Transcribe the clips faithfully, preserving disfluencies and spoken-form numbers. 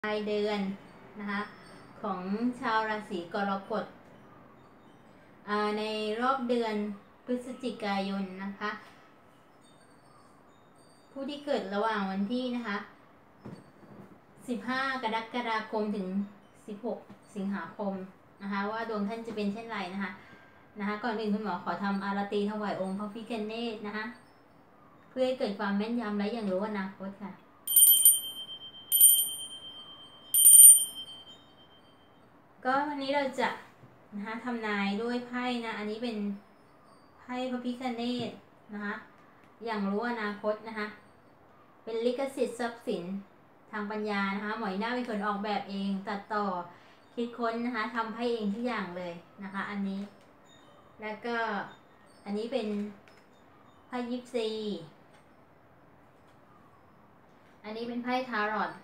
รายเดือนนะคะของชาวราศีกรกฎในรอบเดือนพฤศจิกายนนะคะผู้ที่เกิดระหว่างวันที่นะคะสิบห้ากรกฎาคมถึงสิบหกสิงหาคมนะคะว่าดวงท่านจะเป็นเช่นไรนะคะนะคะก่อนอื่นคุณหมอขอทำอารตีถวายองค์พระพิฆเนศนะคะเพื่อให้เกิดความแม่นยำและอย่างรู้อนาคตค่ะก็วันนี้เราจะนะคะทำนายด้วยไพ่นะอันนี้เป็นไพ่พระพิฆเนศนะคะอย่างรู้อนาคตนะคะเป็นลิขสิทธิ์ทรัพย์สินทางปัญญานะคะหมอยหน้าเป็นคนออกแบบเองตัดต่อคิดค้นนะคะทำให้เองทุกอย่างเลยนะคะอันนี้แล้วก็อันนี้เป็นไพ่ยิปซีอันนี้เป็นไพ่ทารอต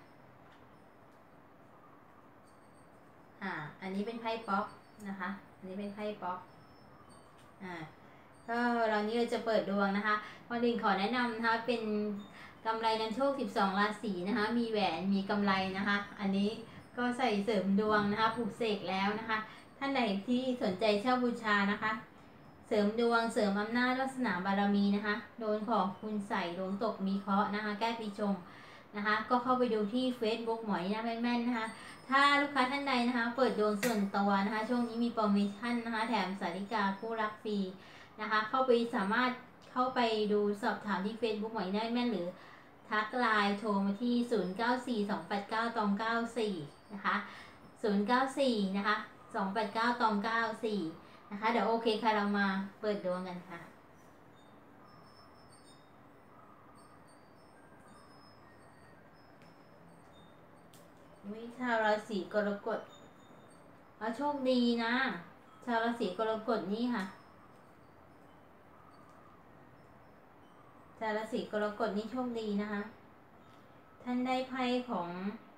อ่าอันนี้เป็นไพ่ป๊อกนะคะอันนี้เป็นไพ่ป๊อกอ่าก็เรานี้เราจะเปิดดวงนะคะก่อนอื่นขอแนะนำนะคะเป็นกำไรนำโชคสิบสองราศีนะคะมีแหวนมีกำไรนะคะอันนี้ก็ใส่เสริมดวงนะคะปลูกเสกแล้วนะคะท่านใดที่สนใจเช่าบูชานะคะเสริมดวงเสริมอำนาจวาสนาบารมีนะคะโดนของคุณใส่ดวงตกมีเคราะห์นะคะแก้ปีชงนะคะก็เข้าไปดูที่ Facebook หมอยนะแม่นๆนะคะถ้าลูกค้าท่านใดนะคะเปิดดวงส่วนตัวนะคะช่วงนี้มีโปรโมชั่นนะคะแถมสาริกาคู่รักฟรีนะคะเข้าไปสามารถเข้าไปดูสอบถามที่ Facebook หมอยนะแม่นหรือทักไลน์โทรมาที่ศูนย์ เก้า สี่ สอง แปด เก้า สอง เก้า สี่นะคะศูนย์ เก้า สี่นะคะสอง แปด เก้า สอง เก้า สี่นะคะเดี๋ยวโอเคค่ะเรามาเปิดดวงกันค่ะวิชาวราศีกรกฎเอาโชคดีนะชาวราศีกรกฎนี่ค่ะชาวราศีกรกฎนี่โชคดีนะคะท่านได้ไพ่ของ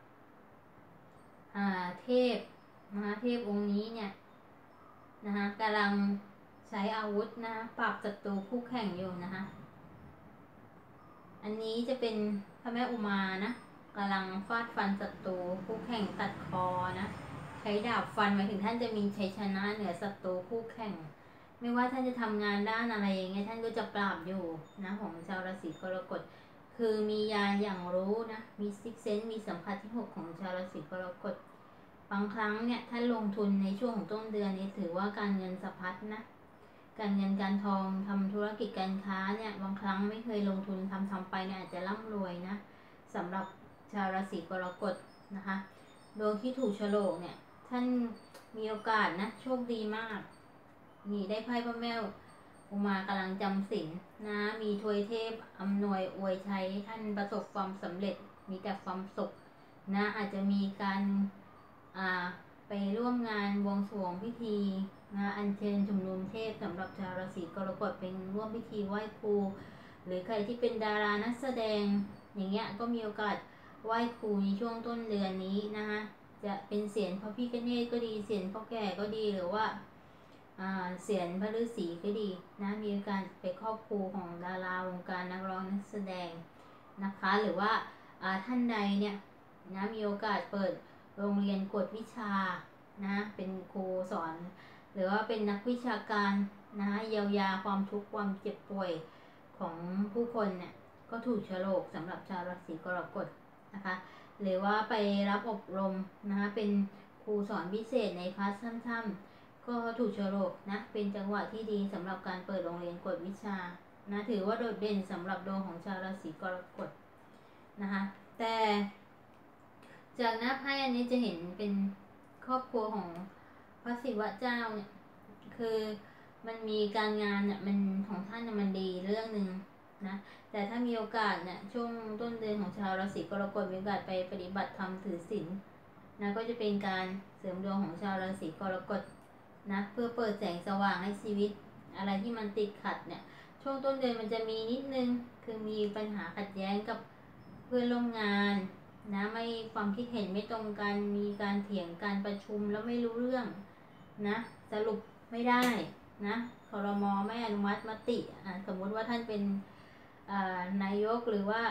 อ่าเทพนะคะเทพองค์นี้เนี่ยนะคะกำลังใช้อาวุธนะคะปราบศัตรูคู่แข่งอยู่นะคะอันนี้จะเป็นพระแม่อุมานะกำลังฟาดฟันศัตรูคู่แข่งตัดคอนะใช้ดาบฟันหมายถึงท่านจะมีชัยชนะเหนือศัตรูคู่แข่งไม่ว่าท่านจะทำงานด้านอะไรอย่างเงี้ยท่านก็จะปราบอยู่นะของชาวราศีกรกฎคือมีญาณอย่างรู้นะมีซิกเซนมีสัมผัสที่หกของชาวราศีกรกฎบางครั้งเนี่ยท่านลงทุนในช่วงของต้นเดือนนี้ถือว่าการเงินสะพัดนะการเงินการทองทำธุรกิจการค้าเนี่ยบางครั้งไม่เคยลงทุนทำทำไปเนี่ยอาจจะร่ำรวยนะสำหรับชาวราศีกรกฎนะคะดวงที่ถูกโฉลกเนี่ยท่านมีโอกาสนะโชคดีมากนี่ได้ไพ่พระแม่อุมากำลังจำศีลนะมีทวยเทพอำนวยอวยชัยท่านประสบความสำเร็จมีแต่ความสุขนะอาจจะมีการอ่าไปร่วมงานบวงสรวงพิธีนะอัญเชิญชุมนุมเทพสำหรับชาวราศีกรกฎเป็นร่วมพิธีไหว้ครูหรือใครที่เป็นดารานักแสดงอย่างเงี้ยก็มีโอกาสไหว้ครูในช่วงต้นเดือนนี้นะคะจะเป็นเสียงพระพิฆเนศก็ดีเสียงพ่อแก่ก็ดีหรือว่าเสียงพระฤาษีก็ดีนะมีการไปครอบครูของดาราวงการนักร้องนักแสดงนะคะหรือว่าท่านใดเนี่ยนะมีโอกาสเปิดโรงเรียนกวดวิชานะเป็นครูสอนหรือว่าเป็นนักวิชาการนะเยียวยาความทุกข์ความเจ็บป่วยของผู้คนเนี่ยก็ถูกโฉลกสำหรับชาวราศีกรกฎนะคะหรือว่าไปรับอบรมนะคะเป็นครูสอนพิเศษในคลาสถ้ำๆก็ถูกโฉลกนะเป็นจังหวะที่ดีสำหรับการเปิดโรงเรียนกวดวิชานะถือว่าโดดเด่นสำหรับดวงของชาวราศีกรกฎนะคะแต่จากหน้าไพ่อันนี้จะเห็นเป็นครอบครัวของพระศิวะเจ้าเนี่ยคือมันมีการงานเนี่ยมันของท่านมันดีเรื่องหนึ่งนะแต่ถ้ามีโอกาสเนี่ยช่วงต้นเดือนของชาวราศีกรกฎมีโอกาสไปปฏิบัติธรรมถือศีลนะก็จะเป็นการเสริมดวงของชาวราศีกรกฎนะเพื่อเปิดแสงสว่างให้ชีวิตอะไรที่มันติดขัดเนี่ยช่วงต้นเดือนมันจะมีนิดนึงคือมีปัญหาขัดแย้งกับเพื่อนร่วมงานนะไม่ความคิดเห็นไม่ตรงกันมีการเถียงการประชุมแล้วไม่รู้เรื่องนะสรุปไม่ได้นะครม.ไม่อนุมัติมติสมมุติว่าท่านเป็นนายกหรือว่าเ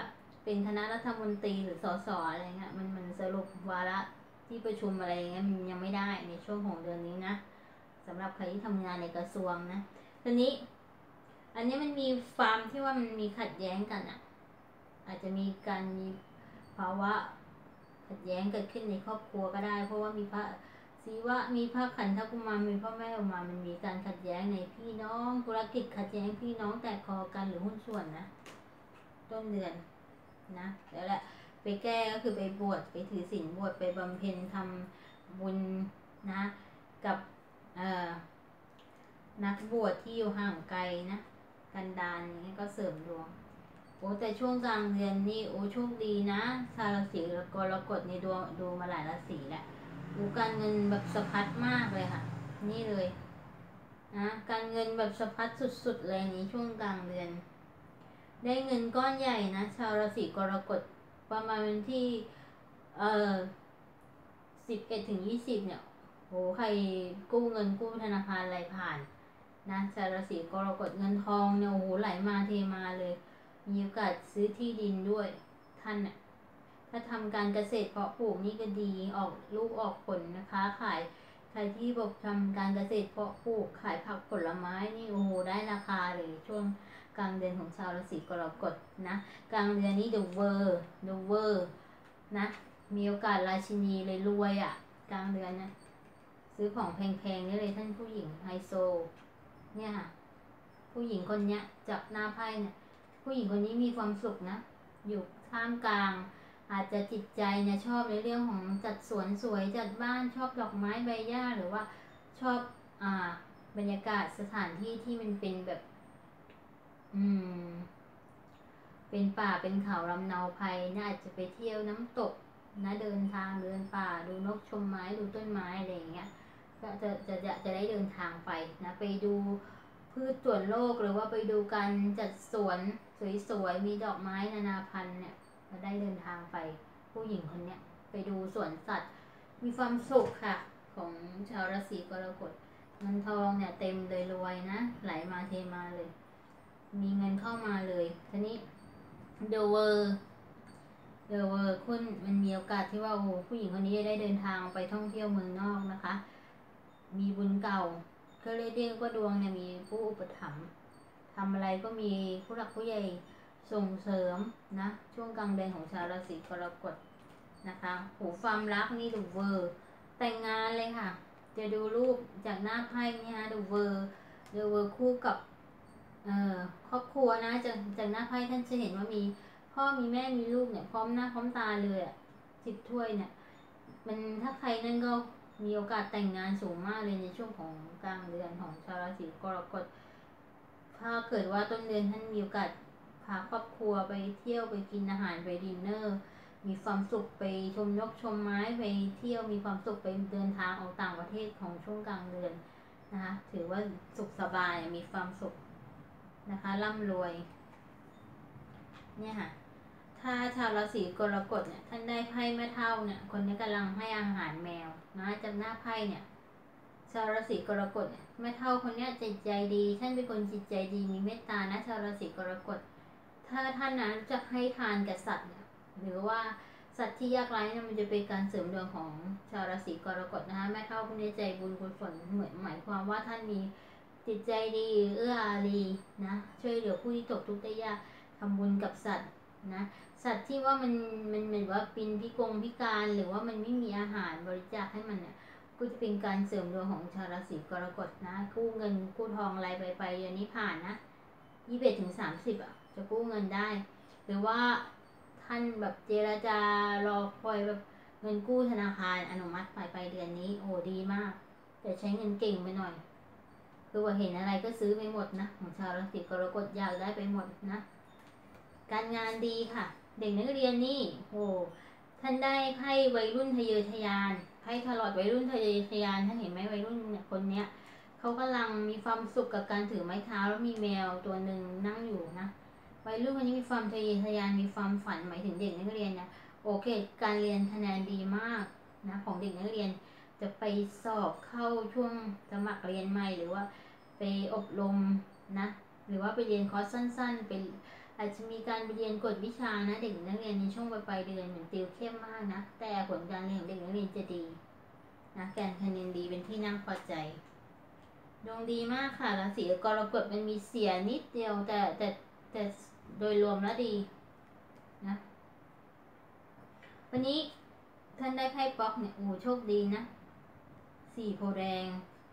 เป็นคณะรัฐมนตรีหรือสสอะไรเงี้ยมันมันสรุปวาระที่ประชุมอะไรเงี้ยมันยังไม่ได้ในช่วงของเดือนนี้นะสำหรับใครที่ทำงานในกระทรวงนะทีนี้อันนี้มันมีฟาร์มที่ว่ามันมีขัดแย้งกันอ่ะอาจจะมีการมีภาวะขัดแย้งเกิดขึ้นในครอบครัวก็ได้เพราะว่ามีพระศีวะมีพระขันธกุมารมีพ่อแม่อุมามันมีการขัดแย้งในพี่น้องธุรกิจขัดแย้งพี่น้องแตกคอกันหรือหุ้นส่วนนะต้นเดือนนะแล้วแหละไปแก้ก็คือไปบวชไปถือศีลบวชไปบำเพ็ญทำบุญนะกับเอ่อนักบวชที่อยู่ห่างไกลนะกันดารนี้ก็เสริมดวงโอ้แต่ช่วงกลางเดือนนี่โอ้โชคดีนะชาวราศีกรกฎในดวงดูมาหลายราศีแหละดูการเงินแบบสะพัดมากเลยค่ะนี่เลยนะการเงินแบบสะพัดสุดๆเลยนี้ช่วงกลางเดือนได้เงินก้อนใหญ่นะชาวราศีกรกฎประมาณวันที่เอ่อสิบเอ็ดถึงยี่สิบเนี่ยโหใครกู้เงินกู้ธนาคารอะไรผ่านนะชาวราศีกรกฎเงินทองเนี่ยโอ้โหไหลมาเทมาเลยมีโอกาสซื้อที่ดินด้วยท่านน่ะถ้าทำการเกษตรเพาะปลูกนี่ก็ดีออกลูกออกผลนะคะขายใครที่บอกทำการเกษตรเพาะปลูกขายผักผลไม้นี่โอ้โหได้ราคาเลยช่วงกลางเดือนของชาวราศีกรกฎนะกลางเดือนนี้ The World The World นะมีโอกาสราชินีเลยรวยอ่ะกลางเดือนนะซื้อของแพงๆนี่เลยท่านผู้หญิงไฮโซเนี่ยค่ะผู้หญิงคนเนี้ยจับหน้าไพ่เนี่ยผู้หญิงคนนี้มีความสุขนะอยู่ท่ามกลางอาจจะจิตใจเนี่ยชอบในเรื่องของจัดสวนสวยจัดบ้านชอบดอกไม้ใบหญ้าหรือว่าชอบอ่าบรรยากาศสถานที่ที่มันเป็นแบบอืมเป็นป่าเป็นเขาลำเนาไพรน่าจะไปเที่ยวน้ำตกนะเดินทางเดินป่าดูนกชมไม้ดูต้นไม้อะไรอย่างเงี้ยก็จะจะจะจะได้เดินทางไปนะไปดูพืชสวนโลกหรือว่าไปดูการจัดสวนสวยๆมีดอกไม้นานาพันธุ์เนี่ยจะได้เดินทางไปผู้หญิงคนเนี้ยไปดูสวนสัตว์มีความสุขค่ะของชาวราศีกรกฎเงินทองเนี่ยเต็มเลยรวยนะไหลมาเทมาเลยมีเงินเข้ามาเลยทีนี้เดอะเวอร์เดอะเวอร์คุณมันมีโอกาสที่ว่าโอ้โหผู้หญิงคนนี้จะได้เดินทางไปท่องเที่ยวเมืองนอกนะคะมีบุญเก่าก็เลยเรียกว่าดวงเนี่ยมีผู้อุปถัมภ์ทำอะไรก็มีผู้หลักผู้ใหญ่ส่งเสริมนะช่วงกลางเดือนของชาวราศีกรกฎนะคะหูความรักนี่ดูเวอร์แต่งงานเลยค่ะจะดูรูปจากหน้าไพ่นี่ฮะดูเวอร์ดูเวอร์คู่กับเอ่อครอบครัวนะจากจากหน้าไพ่ท่านจะเห็นว่ามีพ่อมีแม่มีลูกเนี่ยพร้อมหน้าพร้อมตาเลยอ่ะสิบถ้วยเนี่ยมันถ้าใครนั่นก็มีโอกาสแต่งงานสูงมากเลยในช่วงของกลางเดือนของชาวราศีกรกฎถ้าเกิดว่าต้นเดือนท่านมีโอกาสพาครอบครัวไปเที่ยวไปกินอาหารไปดินเนอร์มีความสุขไปชมนกชมไม้ไปเที่ยวมีความสุขไปเดินทางออกต่างประเทศของช่วงกลางเดือนนะคะถือว่าสุขสบายมีความสุขนะคะร่ำรวยเนี่ยค่ะถ้าชาวราศีกรกฎเนี่ยท่านได้ไพ่แม่เท่าเนี่ยคนนี้กำลังให้อาหารแมวนะจากหน้าไพ่เนี่ยชาวราศีกรกฎเนี่ยแม่เท่าคนนี้จิตใจดีท่านเป็นคนจิตใจดีมีเมตตานะชาวราศีกรกฎถ้าท่านนั้นจะให้ทานแก่สัตว์เนี่ยหรือว่าสัตว์ที่ยากไร้เนี่ยมันจะเป็นการเสริมดวงของชาวราศีกรกฎนะคะแม่เท่าคนนี้ใจบุญกุศลเหมือนหมายความว่าท่านมีจิตใจดีเอื้ออารีนะช่วยเหลือผู้ที่ตกทุกข์ได้ยากทำบุญกับสัตว์นะสัตว์ที่ว่ามันมันเหมือนว่าปินพิกงพิการหรือว่ามันไม่มีอาหารบริจาคให้มันเนี่ยก็จะเป็นการเสริมดวงของชาวราศีกรกฎนะกู้เงินกู้ทองอะไรไปไปเดือนนี้ผ่านนะยี่สิบเอ็ดถึงสามสิบอ่ะจะกู้เงินได้หรือว่าท่านแบบเจรจารอคอยแบบเงินกู้ธนาคารอนุมัติไปไปเดือนนี้โอ้ดีมากแต่ใช้เงินเก่งไปหน่อยคือว่าเห็นอะไรก็ซื้อไปหมดนะของชาวราศีกรกฎอยากได้ไปหมดนะการงานดีค่ะเด็กนักเรียนนี่โอ้ท่านได้ไพ่วัยรุ่นทะเยอทะยานไพ่ตลอดวัยรุ่นทะเยอทะยานท่านเห็นไหมวัยรุ่นเนี่ยคนเนี้ยเขากำลังมีความสุขกับการถือไม้เท้าแล้วมีแมวตัวหนึ่งนั่งอยู่นะวัยรุ่นคนนี้มีความทะเยอทะยานมีความฝันหมายถึงเด็กนักเรียนเนี่ยโอเคการเรียนคะแนนดีมากนะของเด็กนักเรียนจะไปสอบเข้าช่วงสมัครเรียนใหม่หรือว่าไปอบรมนะหรือว่าไปเรียนคอร์สสั้นๆไปอาจจะมีการไปเรียนกฎวิชานะเด็กนักเรียนในช่วงปลายเดือนเหมือนติวเข้มมากนะแต่ผลการเรียนของเด็กนักเรียนจะดีนะการคะแนนดีเป็นที่น่าพอใจดวงดีมากค่ะราศีกรกฎมันมีเสียนิดเดียวแต่แต่แต่โดยรวมแล้วดีนะวันนี้ท่านได้ไพ่ป๊อกเนี่ยโอ้โชคดีนะสี่โพแดง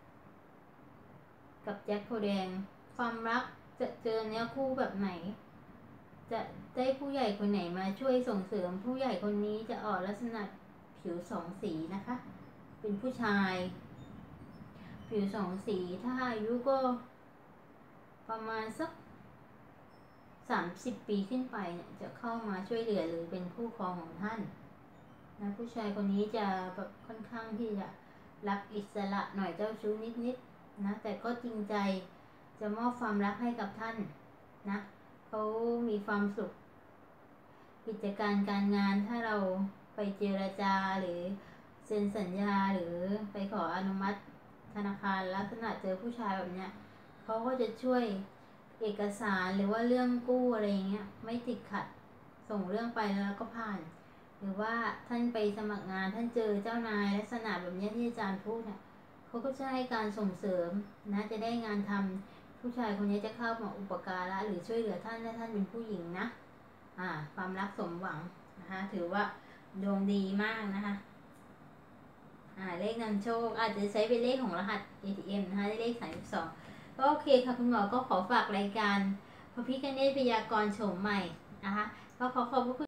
กับแจ็คโพแดงความรักจะเจอเนื้อคู่แบบไหนจะได้ผู้ใหญ่คนไหนมาช่วยส่งเสริมผู้ใหญ่คนนี้จะออกลักษณะผิวสองสีนะคะเป็นผู้ชายผิวสองสีถ้าอายุก็ประมาณสักสามสิบปีขึ้นไปเนี่ยจะเข้ามาช่วยเหลือหรือเป็นคู่ครองของท่านนะผู้ชายคนนี้จะแบบค่อนข้างที่จะรักอิสระหน่อยเจ้าชู้นิดๆนะแต่ก็จริงใจจะมอบความรักให้กับท่านนะเขามีความสุขกิจการการงานถ้าเราไปเจรจาหรือเซ็นสัญญาหรือไปขออนุมัติธนาคารลักษณะเจอผู้ชายแบบเนี้ยเขาก็จะช่วยเอกสารหรือว่าเรื่องกู้อะไรเงี้ยไม่ติดขัดส่งเรื่องไปแล้วก็ผ่านหรือว่าท่านไปสมัครงานท่านเจอเจ้านายลักษณะแบบนี้ที่อาจารย์พูดเนี่ยเขาก็จะให้การส่งเสริมนะจะได้งานทำผู้ชายคนนี้จะเข้ามาอุปการะหรือช่วยเหลือท่านถ้าท่านเป็นผู้หญิงนะอ่าความรักสมหวังนะคะถือว่าดวงดีมากนะคะอ่าเลขนำโชคอาจจะใช้เป็นเลขของรหัส เอ ที เอ็ม นะคะเลขสามสิบสองก็โอเคค่ะคุณหมอก็ขอฝากรายการพระพิฆเนศพยากรณ์โฉมใหม่นะคะก็ขอขอบคุณ